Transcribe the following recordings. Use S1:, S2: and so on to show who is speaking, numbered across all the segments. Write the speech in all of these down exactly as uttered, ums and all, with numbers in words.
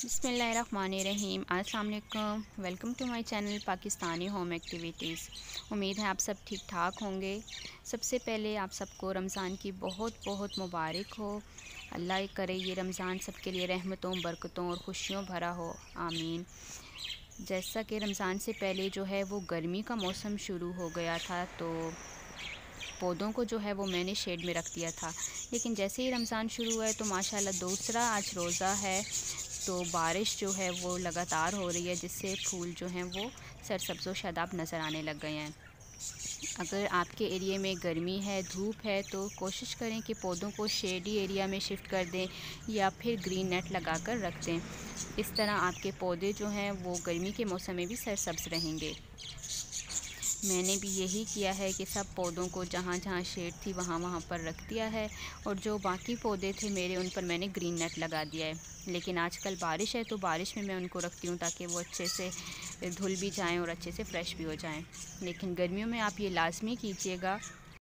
S1: बिस्मिल्लाहिर्रहमानिर्रहीम। अस्सलाम वालेकुम। Welcome to my channel Pakistani home activities. उम्मीद है आप सब ठीक ठाक होंगे। सबसे पहले आप सबको रमज़ान की बहुत बहुत मुबारक हो। अल्लाह करे ये रमज़ान सबके लिए रहमतों, बरकतों और खुशियों भरा हो, आमीन। जैसा कि रमज़ान से पहले जो है वो गर्मी का मौसम शुरू हो गया था, तो पौधों को जो है वो मैंने शेड में रख दिया था। लेकिन जैसे ही रमज़ान शुरू हुआ है तो माशाल्लाह दूसरा आज रोज़ा है, तो बारिश जो है वो लगातार हो रही है, जिससे फूल जो हैं वो सरसब्ज़ व शादाब नज़र आने लग गए हैं। अगर आपके एरिया में गर्मी है, धूप है, तो कोशिश करें कि पौधों को शेडी एरिया में शिफ्ट कर दें या फिर ग्रीन नेट लगा कर रख दें। इस तरह आपके पौधे जो हैं वो गर्मी के मौसम में भी सरसब्ज़ रहेंगे। मैंने भी यही किया है कि सब पौधों को जहाँ जहाँ शेड थी वहाँ वहाँ पर रख दिया है, और जो बाकी पौधे थे मेरे उन पर मैंने ग्रीन नेट लगा दिया है। लेकिन आजकल बारिश है तो बारिश में मैं उनको रखती हूँ ताकि वो अच्छे से धुल भी जाएं और अच्छे से फ्रेश भी हो जाएं। लेकिन गर्मियों में आप ये लाजमी कीजिएगा।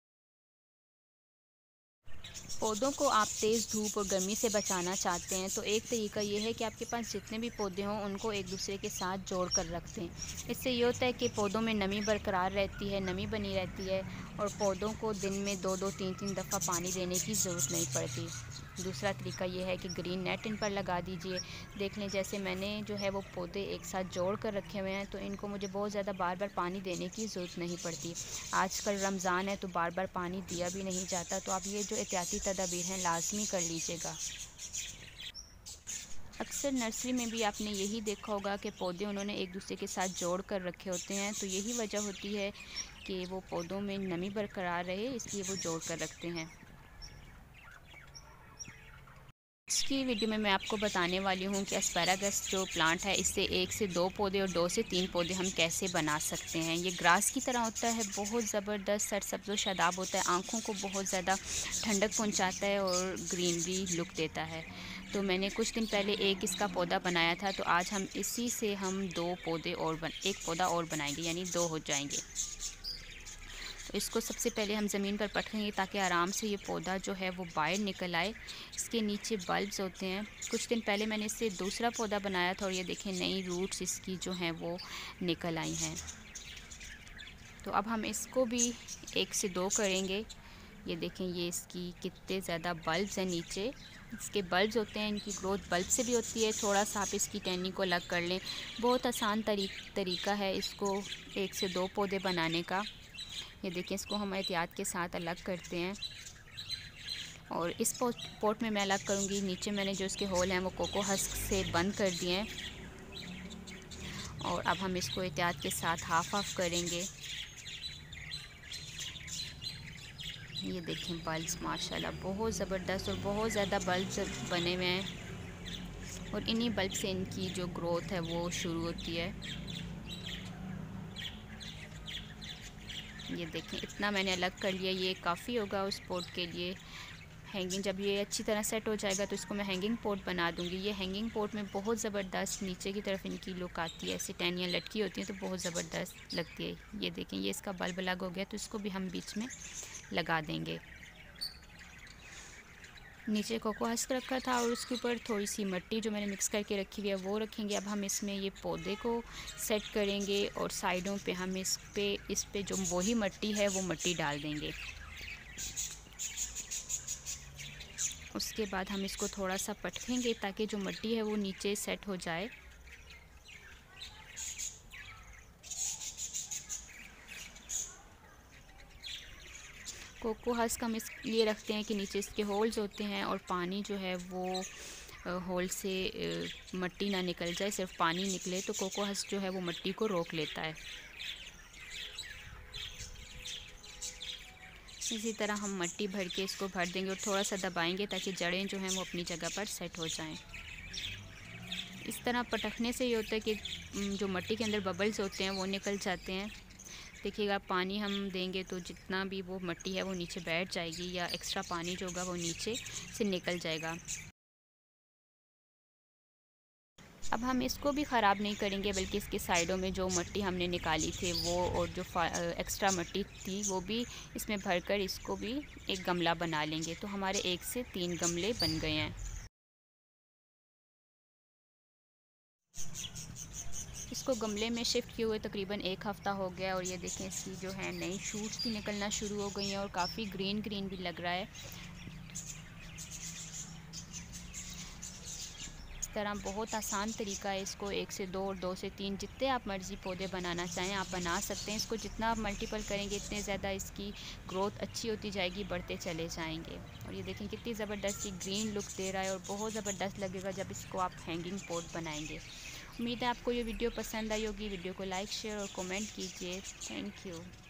S1: पौधों को आप तेज़ धूप और गर्मी से बचाना चाहते हैं तो एक तरीका ये है कि आपके पास जितने भी पौधे हों उनको एक दूसरे के साथ जोड़ कर रख दें। इससे ये होता है कि पौधों में नमी बरकरार रहती है, नमी बनी रहती है, और पौधों को दिन में दो दो तीन तीन दफ़ा पानी देने की ज़रूरत नहीं पड़ती। दूसरा तरीका ये है कि ग्रीन नेट इन पर लगा दीजिए। देख लें, जैसे मैंने जो है वो पौधे एक साथ जोड़ कर रखे हुए हैं, तो इनको मुझे बहुत ज़्यादा बार बार पानी देने की ज़रूरत नहीं पड़ती। आजकल रमज़ान है तो बार बार पानी दिया भी नहीं जाता, तो आप ये जो एहतियाती तदाबीर हैं लाजमी कर लीजिएगा। अक्सर नर्सरी में भी आपने यही देखा होगा कि पौधे उन्होंने एक दूसरे के साथ जोड़ कर रखे होते हैं, तो यही वजह होती है कि वो पौधों में नमी बरकरार रहे, इसलिए वो जोड़ कर रखते हैं। आज की वीडियो में मैं आपको बताने वाली हूँ कि एस्पैरागस जो प्लांट है, इससे एक से दो पौधे और दो से तीन पौधे हम कैसे बना सकते हैं। ये ग्रास की तरह होता है, बहुत ज़बरदस्त सरसब्ज़ व शादाब होता है, आँखों को बहुत ज़्यादा ठंडक पहुँचाता है और ग्रीनरी लुक देता है। तो मैंने कुछ दिन पहले एक इसका पौधा बनाया था, तो आज हम इसी से हम दो पौधे और बन एक पौधा और बनाएंगे, यानी दो हो जाएंगे। तो इसको सबसे पहले हम ज़मीन पर पटकेंगे ताकि आराम से ये पौधा जो है वो बाहर निकल आए। इसके नीचे बल्ब्स होते हैं। कुछ दिन पहले मैंने इससे दूसरा पौधा बनाया था और ये देखें नई रूट्स इसकी जो हैं वो निकल आई हैं। तो अब हम इसको भी एक से दो करेंगे। ये देखें, ये इसकी कितने ज़्यादा बल्ब्स हैं नीचे। इसके बल्ब्स होते हैं, इनकी ग्रोथ बल्ब से भी होती है। थोड़ा सा आप इसकी टहनी को अलग कर लें। बहुत आसान तरी तरीका है इसको एक से दो पौधे बनाने का। ये देखिए, इसको हम एहतियात के साथ अलग करते हैं, और इस पॉट में मैं अलग करूँगी। नीचे मैंने जो इसके होल हैं वो कोको हस्क से बंद कर दिए हैं, और अब हम इसको एहतियात के साथ हाफ हाफ करेंगे। ये देखें बल्ब्स माशाल्लाह बहुत ज़बरदस्त और बहुत ज़्यादा बल्ब्स बने हुए हैं, और इन्हीं बल्ब से इनकी जो ग्रोथ है वो शुरू होती है। ये देखें, इतना मैंने अलग कर लिया, ये काफ़ी होगा उस पॉट के लिए। हैंगिंग जब ये अच्छी तरह सेट हो जाएगा तो इसको मैं हैंगिंग पॉट बना दूंगी। ये हैंगिंग पॉट में बहुत ज़बरदस्त नीचे की तरफ इनकी लुक आती है, ऐसी टहनियाँ लटकी होती हैं तो बहुत ज़बरदस्त लगती है। ये देखें, ये इसका बल्ब अलग हो गया, तो इसको भी हम बीच में लगा देंगे। नीचे कोको हस्क रखा था और उसके ऊपर थोड़ी सी मिट्टी जो मैंने मिक्स करके रखी हुई है वो रखेंगे। अब हम इसमें ये पौधे को सेट करेंगे, और साइडों पे हम इस पे इस पे जो वही मिट्टी है वो मिट्टी डाल देंगे। उसके बाद हम इसको थोड़ा सा पटकेंगे ताकि जो मिट्टी है वो नीचे सेट हो जाए। कोको हस्क हम इसलिए रखते हैं कि नीचे इसके होल्स होते हैं, और पानी जो है वो होल से मिट्टी ना निकल जाए, सिर्फ पानी निकले, तो कोको हस्क जो है वो मिट्टी को रोक लेता है। इसी तरह हम मिट्टी भर के इसको भर देंगे और थोड़ा सा दबाएंगे ताकि जड़ें जो हैं वो अपनी जगह पर सेट हो जाएं। इस तरह पटकने से ये होता है कि जो मिट्टी के अंदर बबल्स होते हैं वो निकल जाते हैं। देखिएगा, पानी हम देंगे तो जितना भी वो मिट्टी है वो नीचे बैठ जाएगी, या एक्स्ट्रा पानी जो होगा वो नीचे से निकल जाएगा। अब हम इसको भी ख़राब नहीं करेंगे, बल्कि इसके साइडों में जो मिट्टी हमने निकाली थी वो और जो एक्स्ट्रा मिट्टी थी वो भी इसमें भरकर इसको भी एक गमला बना लेंगे। तो हमारे एक से तीन गमले बन गए हैं। इसको गमले में शिफ्ट किए हुए तकरीबन एक हफ़्ता हो गया और ये देखें इसकी जो है नई शूट्स भी निकलना शुरू हो गई हैं और काफ़ी ग्रीन ग्रीन भी लग रहा है। इस तरह बहुत आसान तरीका है, इसको एक से दो और दो से तीन जितने आप मर्ज़ी पौधे बनाना चाहें आप बना सकते हैं। इसको जितना आप मल्टीपल करेंगे इतने ज़्यादा इसकी ग्रोथ अच्छी होती जाएगी, बढ़ते चले जाएंगे। और ये देखें कितनी ज़बरदस्त ग्रीन लुक दे रहा है और बहुत ज़बरदस्त लगेगा जब इसको आप हैंगिंग पॉट बनाएंगे। उम्मीद है आपको ये वीडियो पसंद आई होगी। वीडियो को लाइक शेयर और कमेंट कीजिए। Thank you.